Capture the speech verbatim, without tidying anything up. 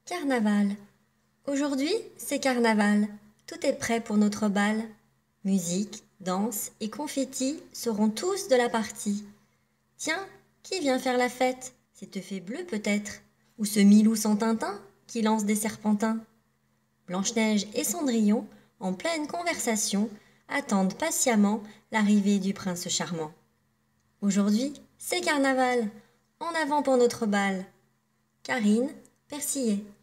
Carnaval. Aujourd'hui, c'est carnaval. Tout est prêt pour notre bal. Musique, danse et confettis seront tous de la partie. Tiens, qui vient faire la fête? C'est Teufé Bleu peut-être? Ou ce Milou sans Tintin qui lance des serpentins? Blanche-Neige et Cendrillon, en pleine conversation, attendent patiemment l'arrivée du prince charmant. Aujourd'hui, c'est carnaval. En avant pour notre bal. Karine Persillet.